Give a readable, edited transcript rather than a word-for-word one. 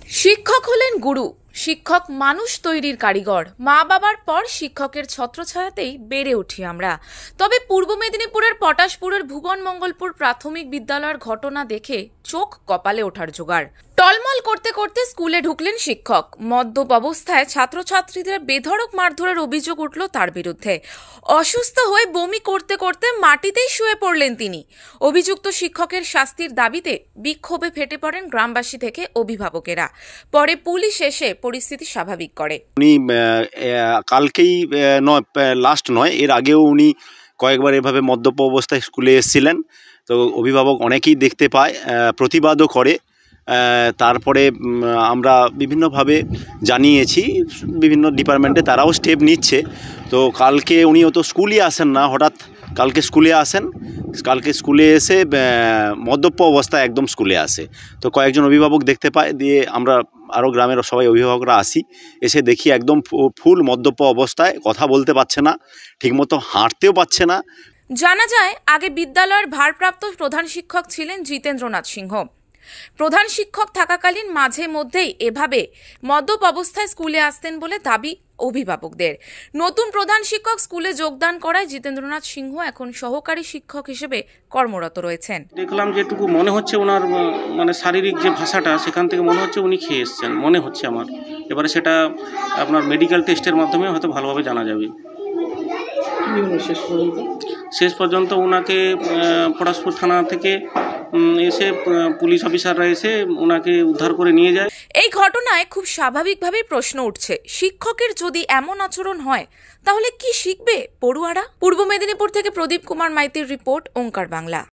শিক্ষক হলেন গুরু। শিক্ষক মানুষ তৈরির কারিগর। মা বাবার পর শিক্ষকের ছত্রছায়াতেই বেড়ে উঠি আমরা। তবে পূর্ব মেদিনীপুরের পটাশপুরের ভুবন মঙ্গলপুর প্রাথমিক বিদ্যালয়ের ঘটনা দেখে চোখ কপালে ওঠার জোগাড়। টলমল করতে করতে স্কুলে ঢুকলেন শিক্ষক। মদ্যপ অবস্থায় ছাত্রছাত্রীদের বেধড়ক মারধরের অভিযোগ উঠল তার বিরুদ্ধে। অসুস্থ হয়ে বমি করতে করতে মাটিতেই শুয়ে পড়লেন তিনি। অভিযুক্ত শিক্ষকের শাস্তির দাবিতে বিক্ষোভে ফেটে পড়েন গ্রামবাসী থেকে অভিভাবকেরা। পরে পুলিশ এসে পরিস্থিতি স্বাভাবিক করে। উনি কালকেই লাস্ট নয়, এর আগেও উনি কয়েকবার এভাবে মদ্যপ অবস্থায় স্কুলে এসেছিলেন। তো অভিভাবক অনেকেই দেখতে পায়, প্রতিবাদও করে। তারপরে আমরা বিভিন্নভাবে জানিয়েছি, বিভিন্ন ডিপার্টমেন্টে তারাও স্টেপ নিচ্ছে। তো কালকে উনিও তো স্কুলে আসেন না, হঠাৎ কালকে স্কুলে আসেন। কালকে স্কুলে এসে মদ্যপ অবস্থায় একদম স্কুলে আসে। তো কয়েকজন অভিভাবক দেখতে পায়, দিয়ে আমরা আরও গ্রামের সবাই অভিভাবকরা আসি। এসে দেখি একদম ফুল মদ্যপ অবস্থায়, কথা বলতে পারছে না, ঠিকমতো হাঁটতেও পারছে না। জানা যায়, আগে বিদ্যালয়ের ভারপ্রাপ্ত প্রধান শিক্ষক ছিলেন জিতেন্দ্রনাথ সিংহ। প্রধান শিক্ষক থাকাকালীন মাঝে মধ্যেই এভাবে মদ্যপ অবস্থায় স্কুলে আসতেন বলে দাবি অভিভাবকদের। নতুন প্রধান শিক্ষক স্কুলে যোগদান করায় জিতেন্দ্রনাথ সিংহ এখন সহকারী শিক্ষক হিসেবে কর্মরত রয়েছেন। দেখলাম যেটুকু মনে হচ্ছে ওনার শারীরিক যে ভাষাটা, সেখান থেকে মনে হচ্ছে উনি খেয়ে এসছেন, মনে হচ্ছে আমার। এবারে সেটা আপনার মেডিকেল টেস্টের মাধ্যমে হয়তো ভালোভাবে জানা যাবে। শেষ পর্যন্ত ওনাকে পটাশপুর থানা থেকে এসে পুলিশ অফিসাররা এসে ওনাকে উদ্ধার করে নিয়ে যায়। এই ঘটনায় খুব স্বাভাবিকভাবেই প্রশ্ন উঠছে, শিক্ষকের যদি এমন আচরণ হয় তাহলে কি শিখবে পড়ুয়ারা? পূর্ব মেদিনীপুর থেকে প্রদীপ কুমার মাইতির রিপোর্ট, ওঙ্কার বাংলা।